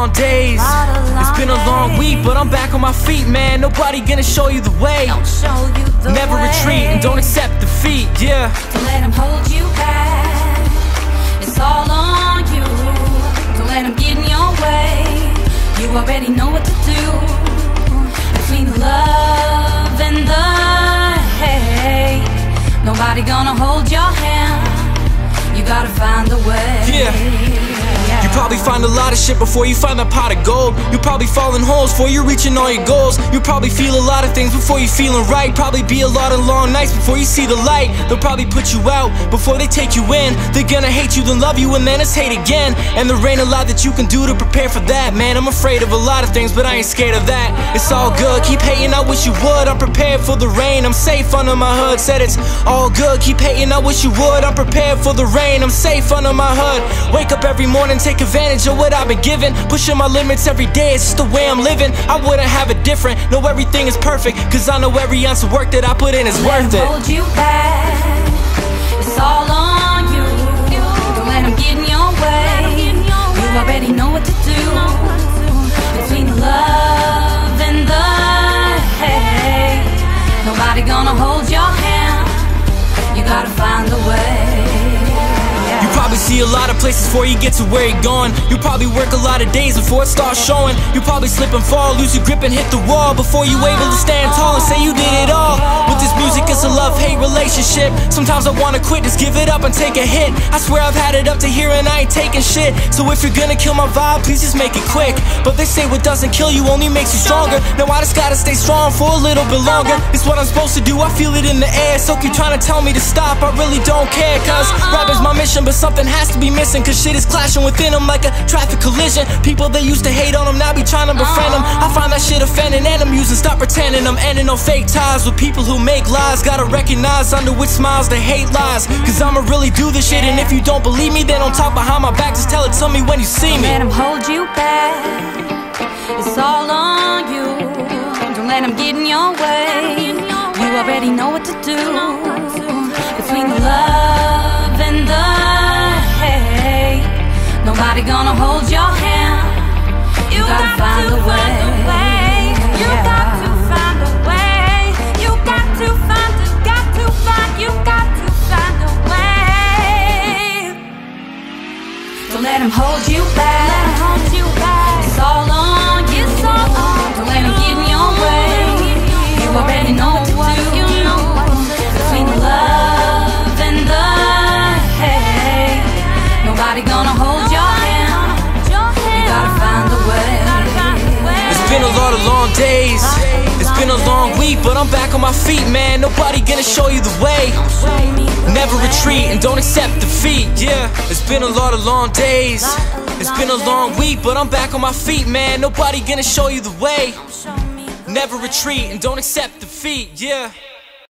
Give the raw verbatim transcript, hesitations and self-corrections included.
long days. It's been a long week, but I'm back on my feet, man. Nobody gonna show you the way. Never retreat and don't accept defeat, yeah. Don't let them hold you back. It's all on you. Don't let them get in your way. You already know what to do. Between the love and the hate, nobody gonna hold your hand. You gotta find a way. Yeah. You probably find a lot of shit before you find that pot of gold. You probably fall in holes before you're reaching all your goals. You probably feel a lot of things before you're feeling right. Probably be a lot of long nights before you see the light. They'll probably put you out before they take you in. They're gonna hate you, then love you, and then it's hate again. And there ain't a lot that you can do to prepare for that, man. I'm afraid of a lot of things, but I ain't scared of that. It's all good, keep hating, I wish you would. I'm prepared for the rain, I'm safe under my hood. Said it's all good, keep hating, I wish you would. I'm prepared for the rain, I'm safe under my hood. Wake up every morning, take advantage of what I've been given. Pushing my limits every day, it's just the way I'm living. I wouldn't have it different, know everything is perfect, cause I know every ounce of work that I put in is worth it. Hold you back. It's all on you. Don't let them get in your way. You already know what to do. Between the love and the hate, nobody gonna hold your hand. You gotta find a way. You probably see a lot of places before you get to where you're going. You probably work a lot of days before it starts showing. You probably slip and fall, lose your grip and hit the wall before you able to stand tall and say you did it all. With this music, it's a love-hate relationship. Sometimes I wanna quit, just give it up and take a hit. I swear I've had it up to here and I ain't taking shit. So if you're gonna kill my vibe, please just make it quick. But they say what doesn't kill you only makes you stronger. Now I just gotta stay strong for a little bit longer. It's what I'm supposed to do, I feel it in the air. So keep trying to tell me to stop, I really don't care. Cause rap is my mission, but something has to be missing. Cause shit is clashing within them like a traffic collision. People that used to hate on them now be trying to befriend them. I find that shit offending and I'm using, stop pretending. I'm ending no fake ties with people who make lies. Gotta recognize under which smiles they hate lies. Cause I'ma really do this shit, and if you don't believe me, then don't talk behind my back, just tell it to me when you see me. Don't let them hold you back. It's all on you. Don't let them get in your way. You already know what to do. Between the love and the hate, nobody gonna hold your hand. You gotta find a way. You got to find a way. You got to find it. Got to find. You got to find a way. Don't let him hold you back. It's all on you. Don't let him get in your way. You already know what to do. Between the love and the hate, nobody gonna hold your hand. You gotta find a way. It's been a lot of long days. It's been a long week, but I'm back on my feet, man. Nobody gonna show you the way. Never retreat and don't accept defeat, yeah. It's been a lot of long days. It's been a long week, but I'm back on my feet, man. Nobody gonna show you the way. Never retreat and don't accept defeat, yeah.